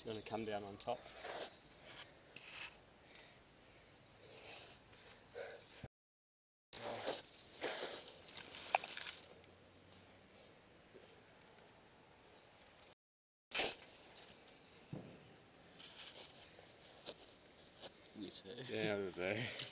It's going to come down on top. Wet, eh? Yeah, today.